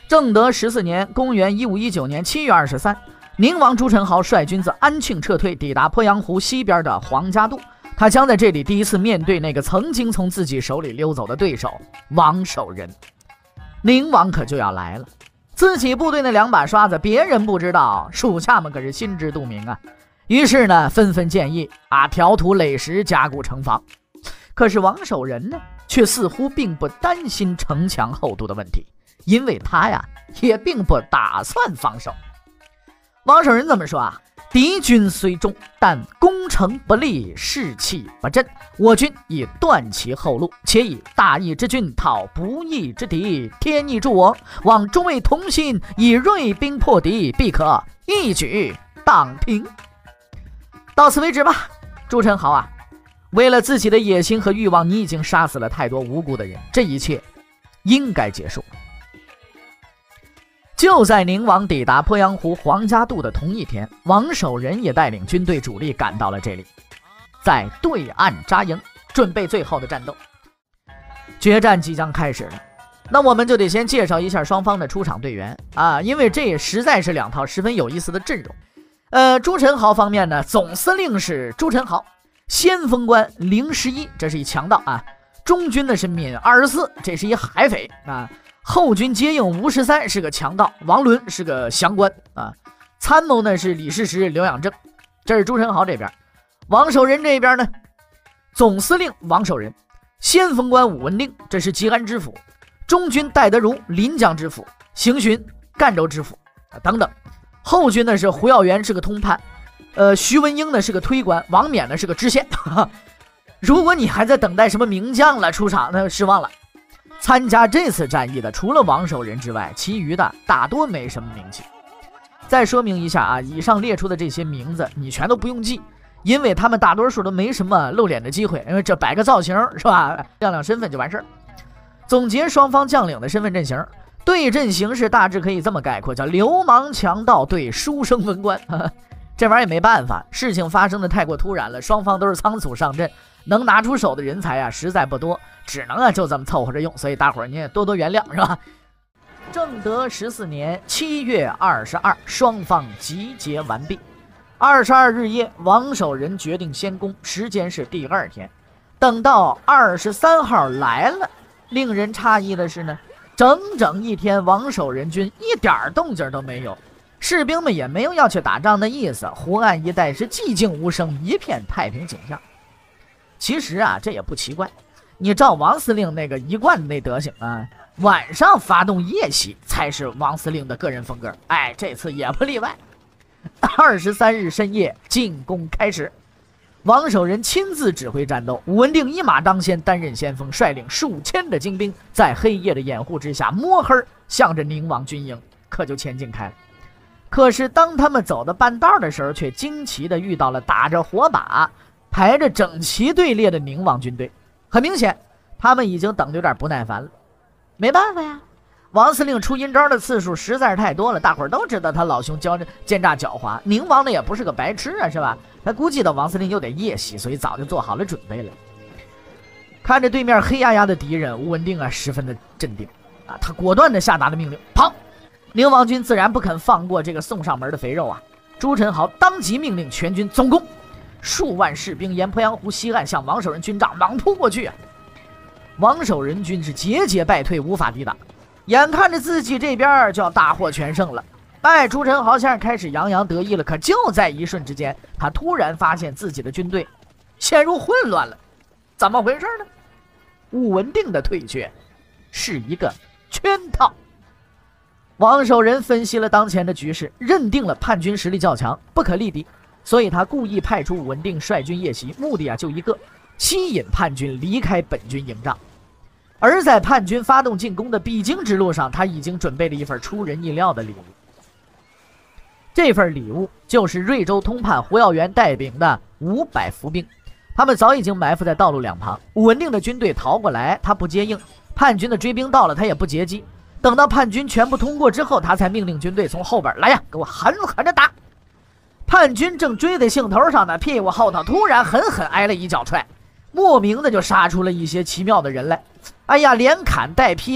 正德14年，公元1519年7月23，宁王朱宸濠率军自安庆撤退，抵达鄱阳湖西边的黄家渡。他将在这里第一次面对那个曾经从自己手里溜走的对手王守仁。宁王可就要来了，自己部队那2把刷子，别人不知道，属下们可是心知肚明啊。于是呢，纷纷建议挑土垒石，加固城防。可是王守仁呢，却似乎并不担心城墙厚度的问题，因为他呀，也并不打算防守。王守仁怎么说啊？敌军虽众，但攻城不利，士气不振。我军已断其后路，且以大义之军讨不义之敌，天意助我，望诸位同心，以锐兵破敌，必可一举荡平。到此为止吧，朱宸濠啊，为了自己的野心和欲望，你已经杀死了太多无辜的人，这一切应该结束。就在宁王抵达鄱阳湖黄家渡的同一天，王守仁也带领军队主力赶到了这里，在对岸扎营，准备最后的战斗。决战即将开始了，那我们就得先介绍一下双方的出场队员啊，因为这也实在是2套十分有意思的阵容。朱宸濠方面呢，总司令是朱宸濠，先锋官凌十一，这是一强盗啊；中军呢是闵24，这是一海匪啊。后军接应吴13是个强盗，王伦是个降官啊。参谋呢是李世石、刘养正，这是朱宸濠这边。王守仁这边呢，总司令王守仁，先锋官武文定，这是吉安知府；中军戴德儒、临江知府；行巡赣州知府等等。后军呢是胡耀元是个通判，徐文英呢是个推官，王冕呢是个知县。如果你还在等待什么名将了出场，那失望了。参加这次战役的除了王守仁之外，其余的大多没什么名气。再说明一下啊，以上列出的这些名字你全都不用记，因为他们大多数都没什么露脸的机会，因为这摆个造型是吧，亮亮身份就完事儿。总结双方将领的身份阵型，对阵形势大致可以这么概括，叫流氓强盗对书生文官。这玩意儿也没办法，事情发生的太过突然了，双方都是仓促上阵，能拿出手的人才啊实在不多，只能就这么凑合着用，所以大伙儿你也多多原谅是吧？正德14年7月22，双方集结完毕。22日夜，王守仁决定先攻，时间是第2天。等到23号来了，令人诧异的是呢，整整1天，王守仁军一点动静都没有，士兵们也没有要去打仗的意思，湖岸一带是寂静无声，一片太平景象。其实啊，这也不奇怪，你照王司令那个一贯的那德行啊，晚上发动夜袭才是王司令的个人风格。哎，这次也不例外。23日深夜，进攻开始。王守仁亲自指挥战斗，武文定一马当先，担任先锋，率领数千的精兵，在黑夜的掩护之下，摸黑向着宁王军营可就前进开了。可是当他们走到半道的时候，却惊奇地遇到了打着火把、排着整齐队列的宁王军队。很明显，他们已经等得有点不耐烦了。没办法呀，王司令出阴招的次数实在是太多了，大伙儿都知道他老兄奸诈狡猾，宁王呢也不是个白痴啊，是吧？他估计到王司令又得夜袭，所以早就做好了准备了。看着对面黑压压的敌人，吴文定啊十分的镇定啊，他果断地下达了命令，跑！宁王军自然不肯放过这个送上门的肥肉啊！朱宸濠当即命令全军总攻，数万士兵沿鄱阳湖西岸向王守仁军帐猛扑过去啊！王守仁军是节节败退，无法抵挡，眼看着自己这边就要大获全胜了。哎，朱宸濠现在开始洋洋得意了，可就在一瞬之间，他突然发现自己的军队陷入混乱了。怎么回事呢？武文定的退却是一个圈套。王守仁分析了当前的局势，认定了叛军实力较强，不可力敌，所以他故意派出武文定率军夜袭，目的就一个，吸引叛军离开本军营帐。而在叛军发动进攻的必经之路上，他已经准备了一份出人意料的礼物。这份礼物就是瑞州通判胡耀元带领的500伏兵，他们早已经埋伏在道路两旁。武文定的军队逃过来，他不接应；叛军的追兵到了，他也不截击。等到叛军全部通过之后，他才命令军队从后边来呀，给我狠狠的打！叛军正追在兴头上呢，屁股后头突然狠狠挨了一脚踹，莫名的就杀出了一些奇妙的人来。哎呀，连砍带劈的，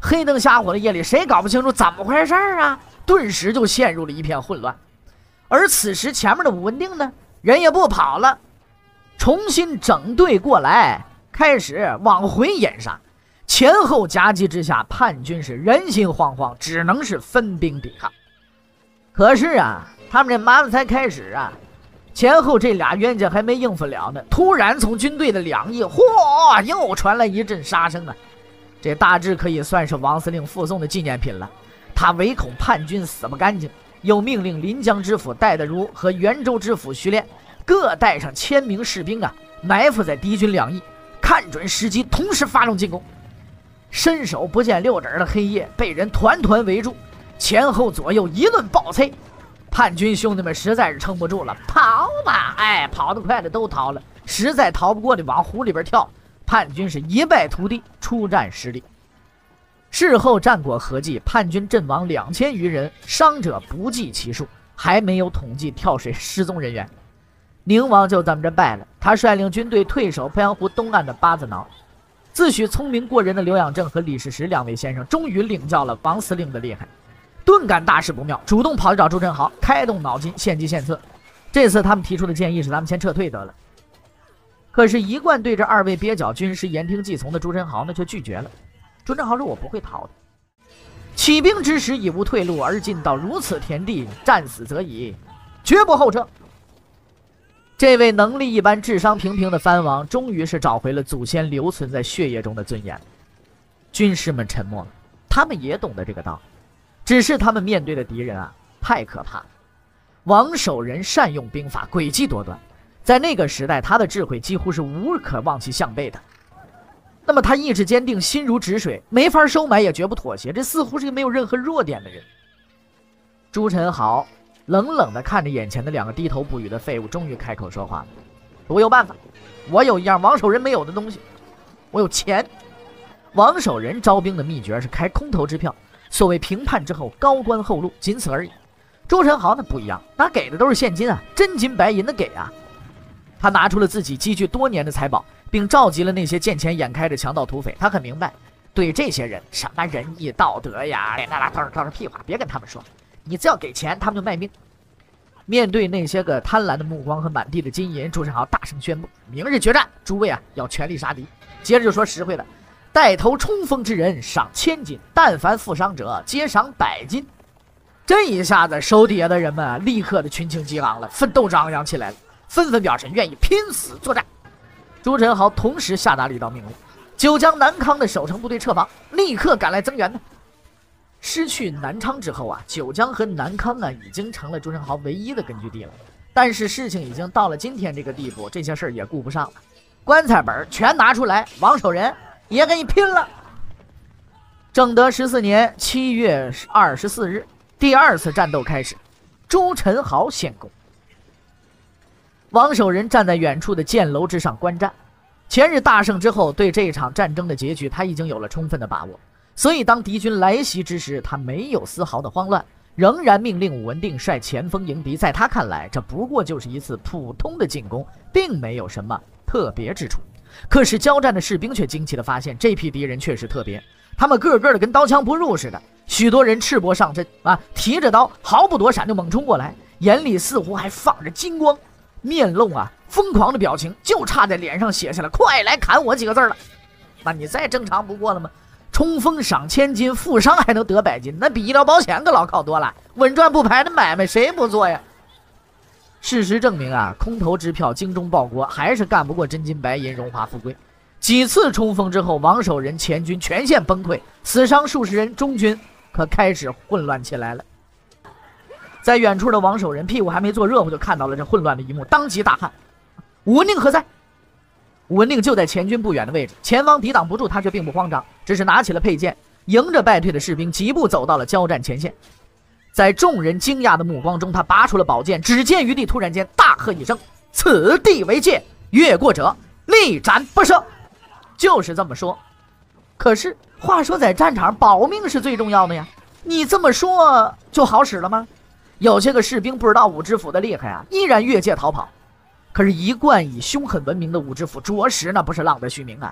黑灯瞎火的夜里，谁搞不清楚怎么回事啊？顿时就陷入了一片混乱。而此时前面的武文定呢，人也不跑了，重新整队过来，开始往回掩杀。前后夹击之下，叛军是人心惶惶，只能是分兵抵抗。可是啊，他们这麻烦才开始啊，前后这俩冤家还没应付了呢，突然从军队的两翼，嚯，又传来一阵杀声啊！这大致可以算是王司令附送的纪念品了。他唯恐叛军死不干净，又命令临江知府戴德如和元州知府徐炼各带上1000名士兵啊，埋伏在敌军两翼，看准时机，同时发动进攻。伸手不见六指的黑夜被人团团围住，前后左右一顿暴催，叛军兄弟们实在是撑不住了，跑吧！哎，跑得快的都逃了，实在逃不过的往湖里边跳。叛军是一败涂地，出战失利。事后战果合计，叛军阵亡2000余人，伤者不计其数，还没有统计跳水失踪人员。宁王就这么着败了，他率领军队退守鄱阳湖东岸的八字挠。自诩聪明过人的刘养正和李世石两位先生终于领教了王司令的厉害，顿感大事不妙，主动跑去找朱宸濠，开动脑筋，献计献策。这次他们提出的建议是咱们先撤退得了。可是，一贯对这二位蹩脚军师言听计从的朱宸濠呢，却拒绝了。朱宸濠说：“我不会逃的。起兵之时已无退路，而今到如此田地，战死则已，绝不后撤。”这位能力一般、智商平平的藩王，终于是找回了祖先留存在血液中的尊严。军师们沉默了，他们也懂得这个道理，只是他们面对的敌人啊，太可怕了。王守仁善用兵法，诡计多端。在那个时代，他的智慧几乎是无可望其项背的。那么他意志坚定，心如止水，没法收买，也绝不妥协，这似乎是一个没有任何弱点的人。朱宸濠冷冷地看着眼前的两个低头不语的废物，终于开口说话了：“我有办法，我有一样王守仁没有的东西，我有钱。”王守仁招兵的秘诀是开空头支票，所谓平叛之后高官厚禄，仅此而已。朱宸濠那不一样，他给的都是现金啊，真金白银的给啊。他拿出了自己积聚多年的财宝，并召集了那些见钱眼开的强盗土匪。他很明白，对这些人什么仁义道德呀，那都是屁话，别跟他们说。你只要给钱，他们就卖命。面对那些个贪婪的目光和满地的金银，朱宸濠大声宣布：明日决战，诸位啊，要全力杀敌。接着就说实惠的，带头冲锋之人赏1000金，但凡负伤者皆赏100金。这一下子，手底下的人们立刻的群情激昂了，奋斗张扬起来了，纷纷表示愿意拼死作战。朱宸濠同时下达了一道命令：九江南康的守城部队撤防，立刻赶来增援呢。失去南昌之后啊，九江和南康啊已经成了朱宸濠唯一的根据地了。但是事情已经到了今天这个地步，这些事儿也顾不上了，棺材本全拿出来，王守仁也跟你拼了。正德14年7月24日，第2次战斗开始，朱宸濠献功。王守仁站在远处的箭楼之上观战。前日大胜之后，对这场战争的结局他已经有了充分的把握。所以当敌军来袭之时，他没有丝毫的慌乱，仍然命令武文定率前锋迎敌。在他看来，这不过就是一次普通的进攻，并没有什么特别之处。可是交战的士兵却惊奇地发现，这批敌人确实特别，他们个个的跟刀枪不入似的，许多人赤膊上阵啊，提着刀毫不躲闪就猛冲过来，眼里似乎还放着金光，面露啊疯狂的表情，就差在脸上写下了快来砍我几个字了。那你再正常不过了吗？冲锋赏1000金，负伤还能得100金，那比医疗保险可牢靠多了，稳赚不赔的买卖谁不做呀？事实证明啊，空头支票精忠报国还是干不过真金白银荣华富贵。几次冲锋之后，王守仁前军全线崩溃，死伤数十人，中军可开始混乱起来了。在远处的王守仁屁股还没坐热乎，就看到了这混乱的一幕，当即大喊：“武文定何在？”武文定就在前军不远的位置，前方抵挡不住，他却并不慌张，只是拿起了佩剑，迎着败退的士兵疾步走到了交战前线。在众人惊讶的目光中，他拔出了宝剑，只见于地，突然间大喝一声：“此地为界，越过者力斩不赦！”就是这么说。可是话说在战场，保命是最重要的呀，你这么说就好使了吗？有些个士兵不知道武知府的厉害啊，依然越界逃跑。可是，一贯以凶狠闻名的武知府，着实那不是浪得虚名啊！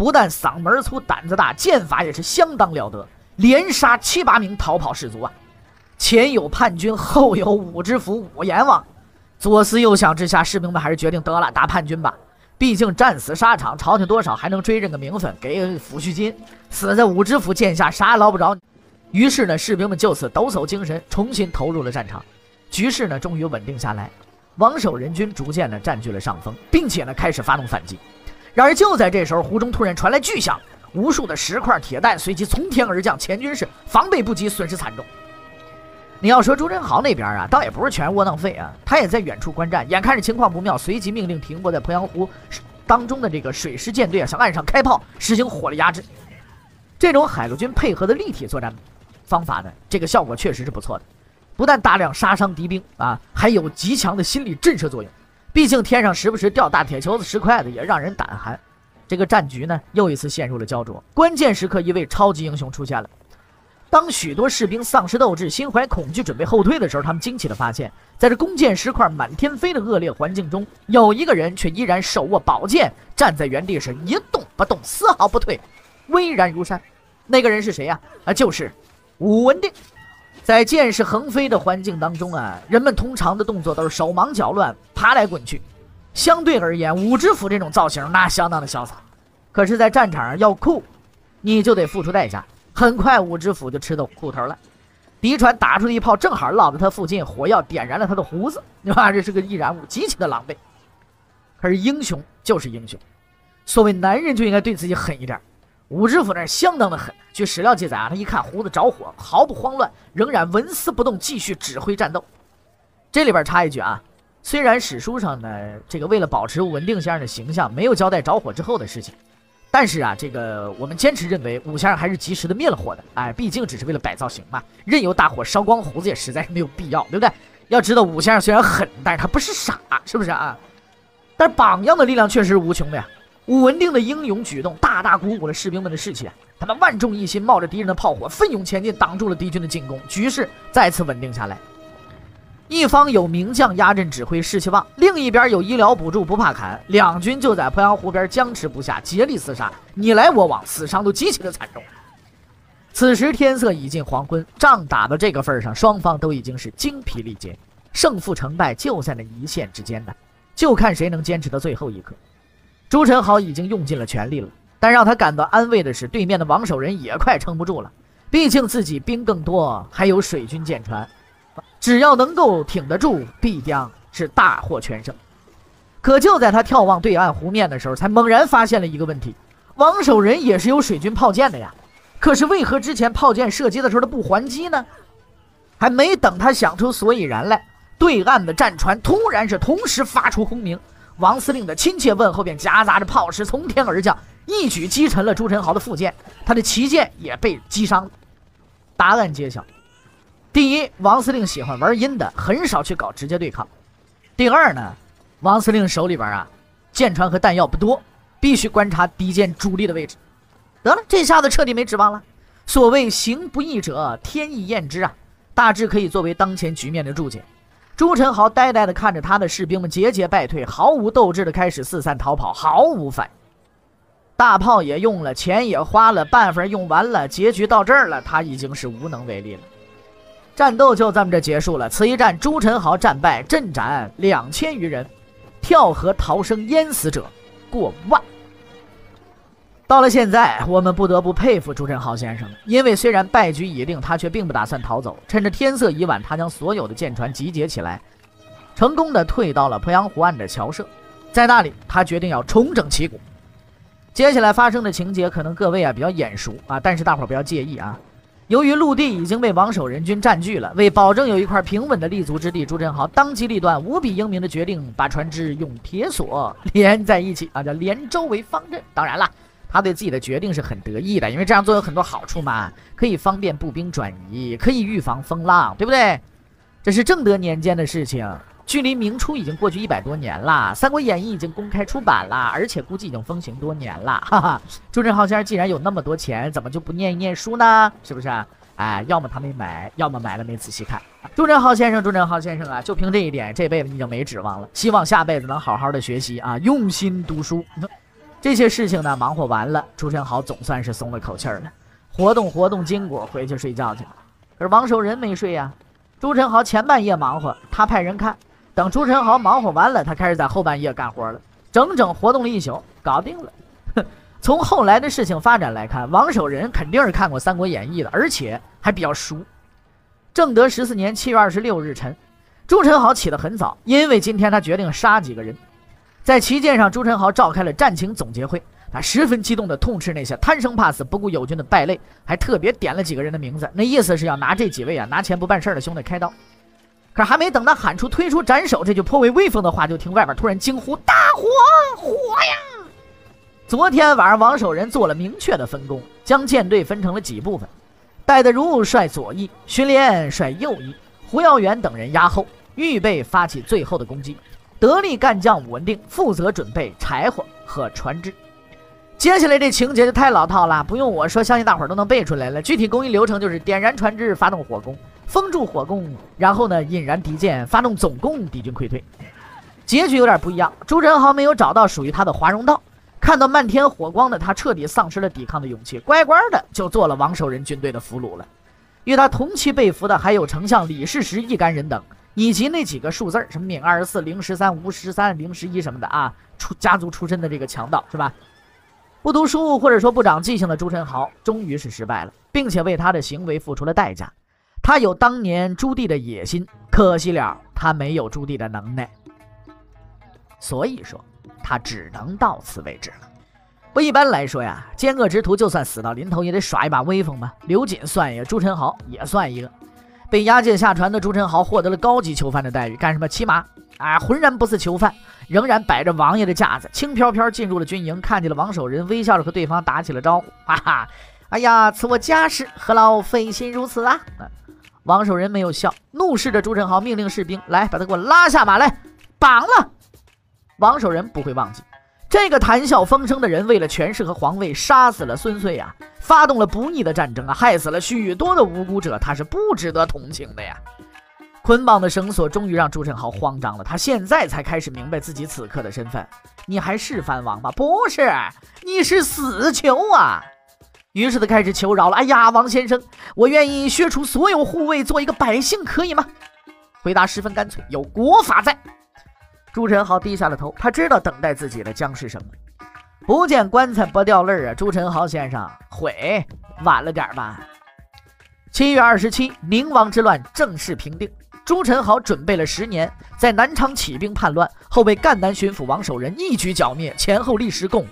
不但嗓门粗胆子大，剑法也是相当了得，连杀7、8名逃跑士卒啊！前有叛军，后有武知府武阎王，左思右想之下，士兵们还是决定得了，打叛军吧。毕竟战死沙场，朝廷多少还能追认个名分，给抚恤金。死在武知府剑下，啥也捞不着。于是呢，士兵们就此抖擞精神，重新投入了战场。局势呢，终于稳定下来。王守仁军逐渐的占据了上风，并且呢，开始发动反击。然而就在这时候，湖中突然传来巨响，无数的石块、铁弹随即从天而降，前军是防备不及，损失惨重。你要说朱宸濠那边啊，倒也不是全窝囊废啊，他也在远处观战，眼看着情况不妙，随即命令停泊在鄱阳湖当中的这个水师舰队啊，向岸上开炮，实行火力压制。这种海陆军配合的立体作战方法呢，这个效果确实是不错的，不但大量杀伤敌兵啊，还有极强的心理震慑作用。毕竟天上时不时掉大铁球子、石块子，也让人胆寒。这个战局呢，又一次陷入了焦灼。关键时刻，一位超级英雄出现了。当许多士兵丧失斗志、心怀恐惧、准备后退的时候，他们惊奇地发现，在这弓箭石块满天飞的恶劣环境中，有一个人却依然手握宝剑，站在原地是一动不动，丝毫不退，巍然如山。那个人是谁呀？就是武文定。在箭矢横飞的环境当中啊，人们通常的动作都是手忙脚乱，爬来滚去。相对而言，武知府这种造型那相当的潇洒。可是，在战场上要酷，你就得付出代价。很快，武知府就吃到苦头了。敌船打出的一炮正好落在他附近，火药点燃了他的胡子，对吧？这是个易燃物，极其的狼狈。可是英雄就是英雄，所谓男人就应该对自己狠一点。武知府那相当的狠。据史料记载啊，他一看胡子着火，毫不慌乱，仍然纹丝不动，继续指挥战斗。这里边插一句啊，虽然史书上呢，这个为了保持武文定先生的形象，没有交代着火之后的事情。但是啊，这个我们坚持认为武先生还是及时的灭了火的，哎，毕竟只是为了摆造型嘛，任由大火烧光胡子也实在是没有必要，对不对？要知道武先生虽然狠，但是他不是傻，是不是啊？但是榜样的力量确实是无穷的呀。武文定的英勇举动大大鼓舞了士兵们的士气啊，他们万众一心，冒着敌人的炮火奋勇前进，挡住了敌军的进攻，局势再次稳定下来。一方有名将压阵指挥，士气旺；另一边有医疗补助，不怕砍。两军就在鄱阳湖边僵持不下，竭力厮杀，你来我往，死伤都极其的惨重。此时天色已近黄昏，仗打到这个份上，双方都已经是精疲力竭，胜负成败就在那一线之间呢，就看谁能坚持到最后一刻。朱宸濠已经用尽了全力了，但让他感到安慰的是，对面的王守仁也快撑不住了，毕竟自己兵更多，还有水军舰船。只要能够挺得住，必将是大获全胜。可就在他眺望对岸湖面的时候，才猛然发现了一个问题：王守仁也是有水军炮舰的呀，可是为何之前炮舰射击的时候他不还击呢？还没等他想出所以然来，对岸的战船突然是同时发出轰鸣，王司令的亲切问候便夹杂着炮石从天而降，一举击沉了朱宸濠的副舰，他的旗舰也被击伤。答案揭晓。第一，王司令喜欢玩阴的，很少去搞直接对抗。第二呢，王司令手里边啊，舰船和弹药不多，必须观察敌舰主力的位置。得了，这下子彻底没指望了。所谓行不义者，天意验之啊，大致可以作为当前局面的注解。朱宸濠呆呆地看着他的士兵们节节败退，毫无斗志地开始四散逃跑，毫无反应。大炮也用了，钱也花了，办法用完了，结局到这儿了，他已经是无能为力了。战斗就这么着结束了。此一战，朱宸濠战败，阵斩2000余人，跳河逃生淹死者过万。到了现在，我们不得不佩服朱宸濠先生了，因为虽然败局已定，他却并不打算逃走。趁着天色已晚，他将所有的舰船集结起来，成功的退到了鄱阳湖岸的桥社。在那里，他决定要重整旗鼓。接下来发生的情节，可能各位比较眼熟啊，但是大伙不要介意啊。由于陆地已经被王守仁军占据了，为保证有一块平稳的立足之地，朱宸濠当机立断，无比英明的决定把船只用铁索连在一起啊，叫连舟为方阵。当然了，他对自己的决定是很得意的，因为这样做有很多好处嘛，可以方便步兵转移，可以预防风浪，对不对？这是正德年间的事情，距离明初已经过去100多年了，《三国演义》已经公开出版了，而且估计已经风行多年了，哈哈。朱宸濠先生既然有那么多钱，怎么就不念一念书呢？是不是啊？哎，要么他没买，要么买了没仔细看。朱宸濠先生啊，就凭这一点，这辈子已经没指望了。希望下辈子能好好的学习啊，用心读书。 这些事情呢忙活完了，朱宸濠总算是松了口气了，活动筋骨，回去睡觉去了。可是王守仁没睡呀，朱宸濠前半夜忙活，他派人看，等朱宸濠忙活完了，他开始在后半夜干活了，整整活动了一宿，搞定了。从后来的事情发展来看，王守仁肯定是看过《三国演义》的，而且还比较熟。正德14年7月26日晨，朱宸濠起得很早，因为今天他决定杀几个人。在旗舰上，朱宸濠召开了战情总结会，他十分激动地痛斥那些贪生怕死、不顾友军的败类，还特别点了几个人的名字，那意思是要拿这几位拿钱不办事的兄弟开刀。可是还没等他喊出推出斩首这句颇为威风的话，就听外边突然惊呼：大火，火呀！昨天晚上王守仁做了明确的分工，将舰队分成了几部分，戴德儒率左翼，荀连率右翼，胡耀元等人压后，预备发起最后的攻击。得力干将武文定负责准备柴火和船只。接下来这情节就太老套了，不用我说，相信大伙儿都能背出来了。具体攻击流程就是点燃船只，发动火攻，封住火攻，然后呢引燃敌舰，发动总攻，敌军溃退。结局有点不一样，朱宸濠没有找到属于他的华容道，看到漫天火光的他彻底丧失了抵抗的勇气，乖乖的就做了王守仁军队的俘虏了。与他同期被俘的还有丞相李世石一干人等，以及那几个数字，什么闵24、凌13、吴13、凌11什么的啊，家族出身的这个强盗是吧？不读书或者说不长记性的朱宸濠终于是失败了，并且为他的行为付出了代价。他有当年朱棣的野心，可惜了他没有朱棣的能耐，所以说他只能到此为止了。不，一般来说呀，奸恶之徒就算死到临头也得耍一把威风嘛。刘瑾算一个，朱宸濠也算一个。被押解下船的朱宸濠获得了高级囚犯的待遇，干什么骑马啊？浑然不似囚犯，仍然摆着王爷的架子，轻飘飘进入了军营，看见了王守仁，微笑着和对方打起了招呼。哈哈，哎呀，此我家事，何劳费心如此啊？王守仁没有笑，怒视着朱宸濠，命令士兵来把他给我拉下马来，绑了。王守仁不会忘记，这个谈笑风生的人为了权势和皇位，杀死了孙遂啊，发动了不义的战争啊，害死了许多的无辜者，他是不值得同情的呀。捆绑的绳索终于让朱宸濠慌张了，他现在才开始明白自己此刻的身份。你还是藩王吗？不是，你是死囚啊！于是他开始求饶了。哎呀，王先生，我愿意削除所有护卫，做一个百姓，可以吗？回答十分干脆，有国法在。朱宸濠低下了头，他知道等待自己的将是什么。不见棺材不掉泪啊！朱宸濠先生，悔晚了点吧。7月27，宁王之乱正式平定。朱宸濠准备了10年，在南昌起兵叛乱，后被赣南巡抚王守仁一举剿灭，前后历时共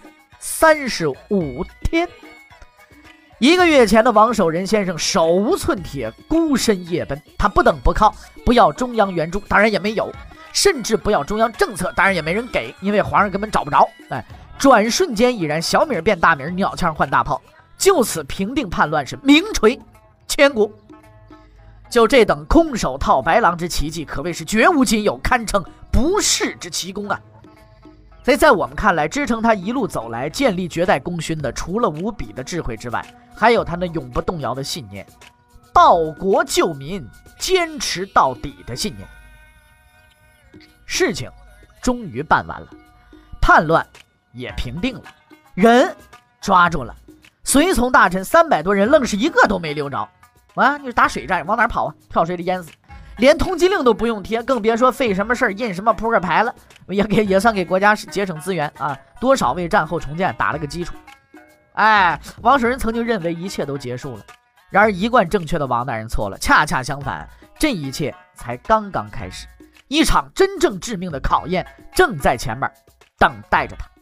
35天。1个月前的王守仁先生手无寸铁，孤身夜奔，他不等不靠，不要中央援助，当然也没有，甚至不要中央政策，当然也没人给，因为皇上根本找不着。转瞬间已然小米变大米，鸟枪换大炮，就此平定叛乱，是名垂千古。就这等空手套白狼之奇迹，可谓是绝无仅有，堪称不世之奇功啊！所以在我们看来，支撑他一路走来建立绝代功勋的，除了无比的智慧之外，还有他那永不动摇的信念，报国救民，坚持到底的信念。事情终于办完了，叛乱也平定了，人抓住了，随从大臣300多人愣是一个都没留着啊！你打水战往哪跑啊？跳水里淹死，连通缉令都不用贴，更别说费什么事印什么扑克牌了，也算给国家节省资源啊，多少为战后重建打了个基础。王守仁曾经认为一切都结束了，然而一贯正确的王大人错了，恰恰相反，这一切才刚刚开始，一场真正致命的考验正在前面等待着他。